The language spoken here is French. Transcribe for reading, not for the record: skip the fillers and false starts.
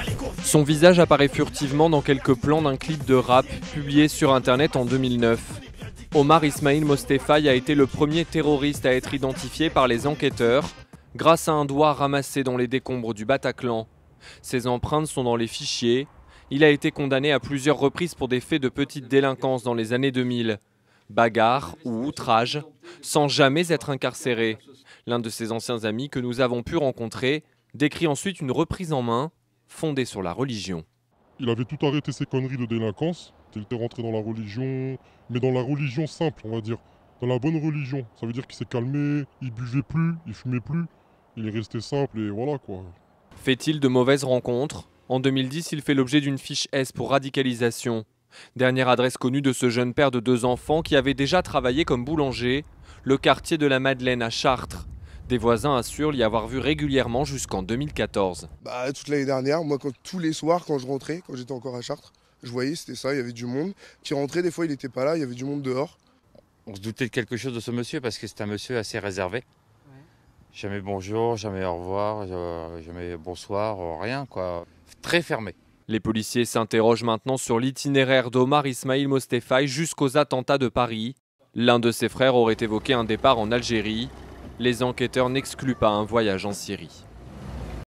Son visage apparaît furtivement dans quelques plans d'un clip de rap publié sur internet en 2009. Omar Ismail Mostefai a été le premier terroriste à être identifié par les enquêteurs grâce à un doigt ramassé dans les décombres du Bataclan. Ses empreintes sont dans les fichiers. Il a été condamné à plusieurs reprises pour des faits de petite délinquance dans les années 2000. Bagarre ou outrage, sans jamais être incarcéré. L'un de ses anciens amis que nous avons pu rencontrer décrit ensuite une reprise en main fondée sur la religion. Il avait tout arrêté ses conneries de délinquance. Il était rentré dans la religion, mais dans la religion simple, on va dire. Dans la bonne religion. Ça veut dire qu'il s'est calmé, il buvait plus, il fumait plus. Il est resté simple et voilà quoi. Fait-il de mauvaises rencontres? En 2010, il fait l'objet d'une fiche S pour radicalisation. Dernière adresse connue de ce jeune père de 2 enfants qui avait déjà travaillé comme boulanger, le quartier de la Madeleine à Chartres. Des voisins assurent l'y avoir vu régulièrement jusqu'en 2014. Toute l'année dernière, moi tous les soirs quand je rentrais, quand j'étais encore à Chartres, je voyais c'était ça, il y avait du monde qui rentrait, des fois il n'était pas là, il y avait du monde dehors. On se doutait de quelque chose de ce monsieur parce que c'est un monsieur assez réservé. Ouais. Jamais bonjour, jamais au revoir, jamais bonsoir, rien quoi. Très fermé. Les policiers s'interrogent maintenant sur l'itinéraire d'Omar Ismail Mostefai jusqu'aux attentats de Paris. L'un de ses frères aurait évoqué un départ en Algérie. Les enquêteurs n'excluent pas un voyage en Syrie.